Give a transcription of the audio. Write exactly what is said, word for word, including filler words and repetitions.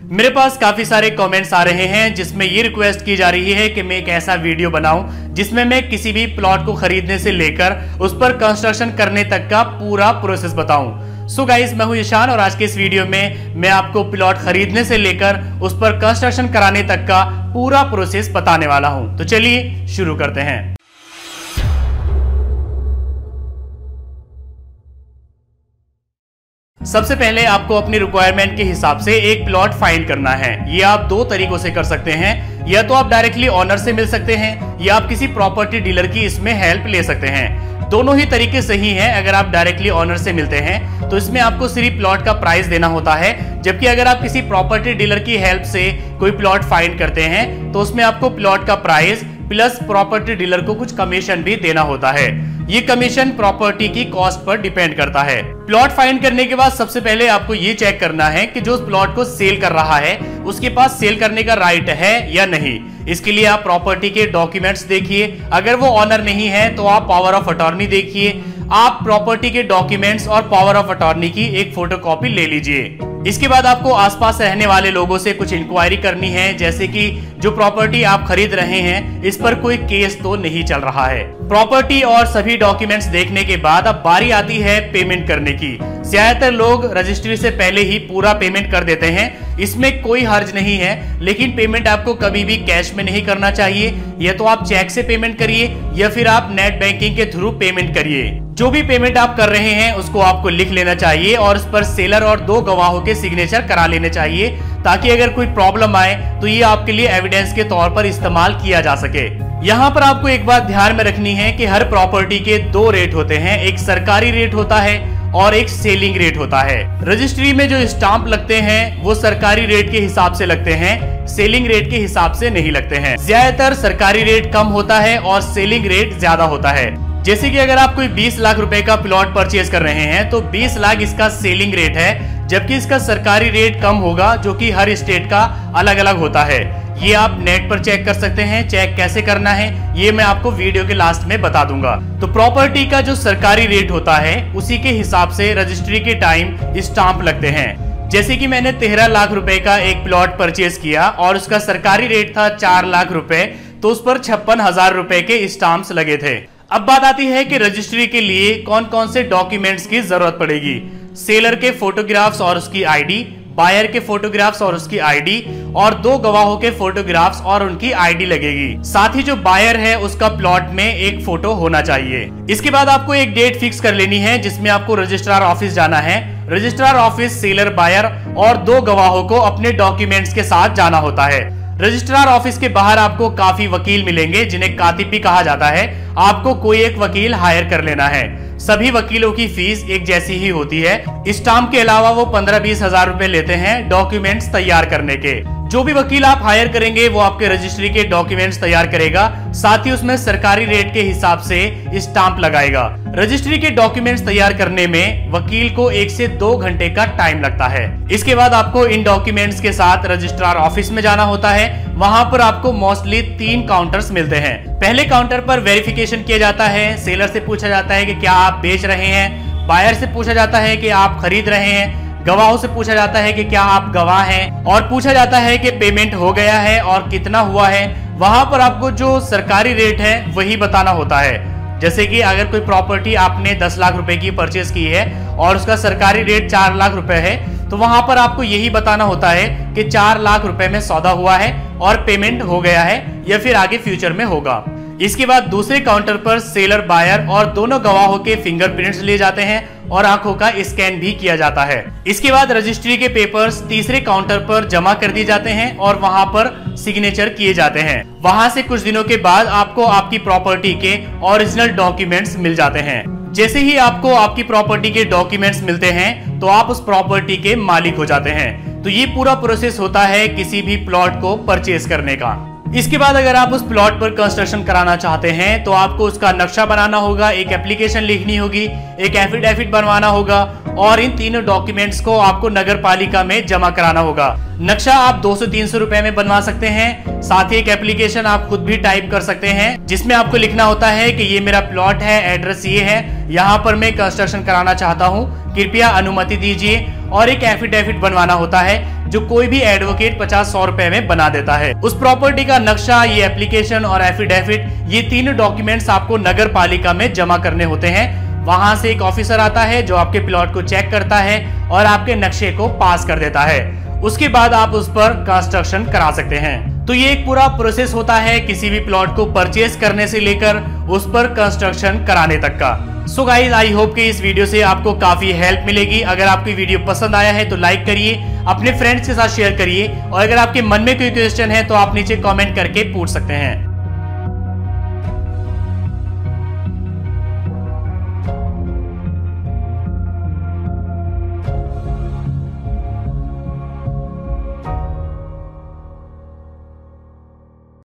मेरे पास काफी सारे कमेंट्स आ रहे हैं जिसमें ये रिक्वेस्ट की जा रही है कि मैं एक ऐसा वीडियो बनाऊं जिसमें मैं किसी भी प्लॉट को खरीदने से लेकर उस पर कंस्ट्रक्शन करने तक का पूरा प्रोसेस बताऊं। सो गाइस, मैं हूं ईशान और आज के इस वीडियो में मैं आपको प्लॉट खरीदने से लेकर उस पर कंस्ट्रक्शन कराने तक का पूरा प्रोसेस बताने वाला हूं। तो चलिए शुरू करते हैं। सबसे पहले आपको अपनी रिक्वायरमेंट के हिसाब से एक प्लॉट फाइंड करना है। ये आप दो तरीकों से कर सकते हैं, या तो आप डायरेक्टली ओनर से मिल सकते हैं या आप किसी प्रॉपर्टी डीलर की इसमें हेल्प ले सकते हैं। दोनों ही तरीके सही हैं। अगर आप डायरेक्टली ओनर से मिलते हैं तो इसमें आपको सिर्फ प्लॉट का प्राइस देना होता है, जबकि अगर आप किसी प्रॉपर्टी डीलर की हेल्प से कोई प्लॉट फाइंड करते हैं तो उसमें आपको प्लॉट का प्राइस प्लस प्रॉपर्टी डीलर को कुछ कमीशन भी देना होता है। ये कमीशन प्रॉपर्टी की कॉस्ट पर डिपेंड करता है। प्लॉट फाइंड करने के बाद सबसे पहले आपको ये चेक करना है कि जो उस प्लॉट को सेल कर रहा है उसके पास सेल करने का राइट है या नहीं। इसके लिए आप प्रॉपर्टी के डॉक्यूमेंट्स देखिए। अगर वो ऑनर नहीं है तो आप पावर ऑफ अटॉर्नी देखिए। आप प्रॉपर्टी के डॉक्यूमेंट्स और पावर ऑफ अटॉर्नी की एक फोटोकॉपी ले लीजिए। इसके बाद आपको आसपास रहने वाले लोगों से कुछ इंक्वायरी करनी है, जैसे कि जो प्रॉपर्टी आप खरीद रहे हैं इस पर कोई केस तो नहीं चल रहा है। प्रॉपर्टी और सभी डॉक्यूमेंट्स देखने के बाद अब बारी आती है पेमेंट करने की। ज्यादातर लोग रजिस्ट्री से पहले ही पूरा पेमेंट कर देते हैं, इसमें कोई हर्ज नहीं है, लेकिन पेमेंट आपको कभी भी कैश में नहीं करना चाहिए। या तो आप चेक से पेमेंट करिए या फिर आप नेट बैंकिंग के थ्रू पेमेंट करिए। जो भी पेमेंट आप कर रहे हैं उसको आपको लिख लेना चाहिए और उस पर सेलर और दो गवाहों के सिग्नेचर करा लेने चाहिए, ताकि अगर कोई प्रॉब्लम आए तो ये आपके लिए एविडेंस के तौर पर इस्तेमाल किया जा सके। यहाँ पर आपको एक बात ध्यान में रखनी है कि हर प्रॉपर्टी के दो रेट होते हैं, एक सरकारी रेट होता है और एक सेलिंग रेट होता है। रजिस्ट्री में जो स्टाम्प लगते हैं वो सरकारी रेट के हिसाब से लगते हैं, सेलिंग रेट के हिसाब से नहीं लगते हैं। ज्यादातर सरकारी रेट कम होता है और सेलिंग रेट ज्यादा होता है। जैसे कि अगर आप कोई बीस लाख रुपए का प्लॉट परचेज कर रहे हैं तो बीस लाख इसका सेलिंग रेट है, जबकि इसका सरकारी रेट कम होगा, जो कि हर स्टेट का अलग अलग होता है। ये आप नेट पर चेक कर सकते हैं। चेक कैसे करना है ये मैं आपको वीडियो के लास्ट में बता दूंगा। तो प्रॉपर्टी का जो सरकारी रेट होता है उसी के हिसाब से रजिस्ट्री के टाइम स्टाम्प लगते हैं। जैसे कि मैंने तेरह लाख रुपए का एक प्लॉट परचेज किया और उसका सरकारी रेट था चार लाख रुपए, तो उस पर छप्पन हजार रुपए के स्टाम्प्स लगे थे। अब बात आती है कि रजिस्ट्री के लिए कौन कौन से डॉक्यूमेंट्स की जरूरत पड़ेगी। सेलर के फोटोग्राफ्स और उसकी आईडी, बायर के फोटोग्राफ्स और उसकी आईडी, और दो गवाहों के फोटोग्राफ्स और उनकी आईडी लगेगी। साथ ही जो बायर है उसका प्लॉट में एक फोटो होना चाहिए। इसके बाद आपको एक डेट फिक्स कर लेनी है जिसमें आपको रजिस्ट्रार ऑफिस जाना है। रजिस्ट्रार ऑफिस सेलर, बायर और दो गवाहों को अपने डॉक्यूमेंट्स के साथ जाना होता है। रजिस्ट्रार ऑफिस के बाहर आपको काफी वकील मिलेंगे जिन्हें कातिब भी कहा जाता है। आपको कोई एक वकील हायर कर लेना है। सभी वकीलों की फीस एक जैसी ही होती है। स्टाम्प के अलावा वो पंद्रह बीस हजार रुपए लेते हैं डॉक्यूमेंट्स तैयार करने के। जो भी वकील आप हायर करेंगे वो आपके रजिस्ट्री के डॉक्यूमेंट्स तैयार करेगा, साथ ही उसमें सरकारी रेट के हिसाब से स्टाम्प लगाएगा। रजिस्ट्री के डॉक्यूमेंट्स तैयार करने में वकील को एक से दो घंटे का टाइम लगता है। इसके बाद आपको इन डॉक्यूमेंट्स के साथ रजिस्ट्रार ऑफिस में जाना होता है। वहां पर आपको मोस्टली तीन काउंटर्स मिलते हैं। पहले काउंटर पर वेरिफिकेशन किया जाता है। सेलर से पूछा जाता है कि क्या आप बेच रहे हैं, बायर से पूछा जाता है कि आप खरीद रहे हैं, गवाहों से पूछा जाता है कि क्या आप गवाह हैं, और पूछा जाता है कि पेमेंट हो गया है और कितना हुआ है। वहां पर आपको जो सरकारी रेट है वही बताना होता है। जैसे कि अगर कोई प्रॉपर्टी आपने दस लाख रुपए की परचेज की है और उसका सरकारी रेट चार लाख रुपए है, तो वहां पर आपको यही बताना होता है कि चार लाख रुपए में सौदा हुआ है और पेमेंट हो गया है या फिर आगे फ्यूचर में होगा। इसके बाद दूसरे काउंटर पर सेलर, बायर और दोनों गवाहों के फिंगरप्रिंट्स लिए जाते हैं और आंखों का स्कैन भी किया जाता है। इसके बाद रजिस्ट्री के पेपर्स तीसरे काउंटर पर जमा कर दिए जाते हैं और वहां पर सिग्नेचर किए जाते हैं। वहां से कुछ दिनों के बाद आपको आपकी प्रॉपर्टी के ओरिजिनल डॉक्यूमेंट्स मिल जाते हैं। जैसे ही आपको आपकी प्रॉपर्टी के डॉक्यूमेंट्स मिलते हैं तो आप उस प्रॉपर्टी के मालिक हो जाते हैं। तो ये पूरा प्रोसेस होता है किसी भी प्लॉट को परचेज करने का। इसके बाद अगर आप उस प्लॉट पर कंस्ट्रक्शन कराना चाहते हैं तो आपको उसका नक्शा बनाना होगा, एक एप्लीकेशन लिखनी होगी, एक एफिडेविट बनवाना होगा और इन तीनों डॉक्यूमेंट्स को आपको नगर पालिका में जमा कराना होगा। नक्शा आप दो सौ तीन सौ रुपए में बनवा सकते हैं। साथ ही एक एप्लीकेशन आप खुद भी टाइप कर सकते हैं जिसमें आपको लिखना होता है कि ये मेरा प्लॉट है, एड्रेस ये है, यहाँ पर मैं कंस्ट्रक्शन कराना चाहता हूँ, कृपया अनुमति दीजिए। और एक एफिडेविट बनवाना होता है जो कोई भी एडवोकेट पचास सौ रुपए में बना देता है। उस प्रॉपर्टी का नक्शा, ये एप्लीकेशन और एफिडेविट, ये तीन डॉक्यूमेंट्स आपको नगर पालिका में जमा करने होते हैं। वहां से एक ऑफिसर आता है जो आपके प्लॉट को चेक करता है और आपके नक्शे को पास कर देता है। उसके बाद आप उस पर कंस्ट्रक्शन करा सकते हैं। तो ये एक पूरा प्रोसेस होता है किसी भी प्लॉट को परचेज करने से लेकर उस पर कंस्ट्रक्शन कराने तक का। सो गाइस, आई होप कि इस वीडियो से आपको काफी हेल्प मिलेगी। अगर आपको वीडियो पसंद आया है तो लाइक करिए, अपने फ्रेंड्स के साथ शेयर करिए और अगर आपके मन में कोई क्वेश्चन है तो आप नीचे कमेंट करके पूछ सकते हैं।